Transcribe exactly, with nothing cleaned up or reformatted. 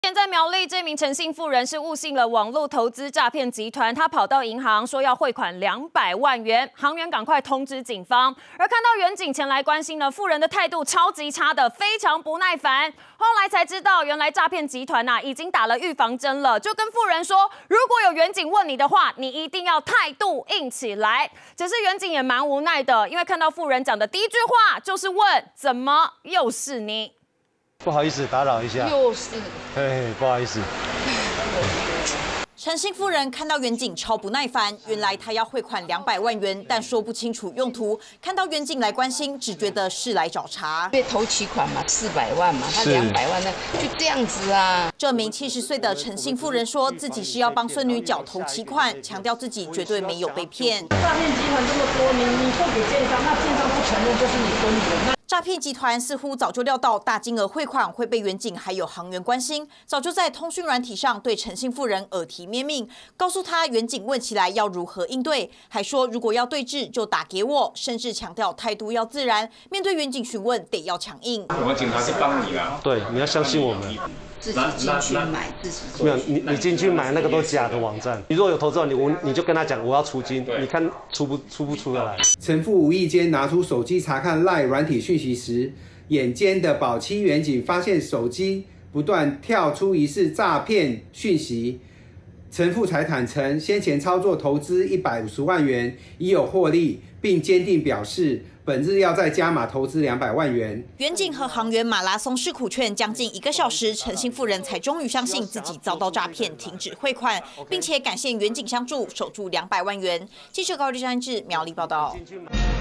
现在苗栗这名陈姓妇人是误信了网络投资诈骗集团，她跑到银行说要汇款两百万元，行员赶快通知警方。而看到员警前来关心呢，妇人的态度超级差的，非常不耐烦。后来才知道，原来诈骗集团呐、啊、已经打了预防针了，就跟妇人说，如果有员警问你的话，你一定要态度硬起来。只是员警也蛮无奈的，因为看到妇人讲的第一句话就是问：怎么又是你？ 不好意思，打扰一下。 又是， 嘿，不好意思。 陈姓妇人看到员警超不耐烦，原来他要汇款两百万元，但说不清楚用途。看到员警来关心，只觉得是来找茬。 因为头期款嘛，四百万嘛，他两百万呢，就这样子啊。 这名七十岁的陈姓妇人说自己是要帮孙女缴头期款，强调自己绝对没有被骗。 诈骗集团这么多，你你付给建商，那建商不承认就是你孙女那。 诈骗集团似乎早就料到大金额汇款会被员警还有行员关心，早就在通讯软体上对陈姓妇人耳提面命，告诉他员警问起来要如何应对，还说如果要对峙就打给我，甚至强调态度要自然，面对员警询问得要强硬。 我们警察是帮你啦， 对，你要相信我们。 自己进去买，自己做。 没有，你你进去买那个都假的网站。你如果有投资，你我你就跟他讲我要出金，你看出不出不出得来？ 陈妇无意间拿出手机查看 LINE 软体讯息时，眼尖的保期员警发现手机不断跳出疑似诈骗讯息。陈妇才坦诚，先前操作投资一百五十万元已有获利，并坚定表示。 本日要再加码投资两百万元。 员警和行员马拉松式苦劝将近一个小时，陈姓妇人才终于相信自己遭到诈骗，停止汇款，并且感谢员警相助，守住两百万元。记者高丽山至苗栗报道。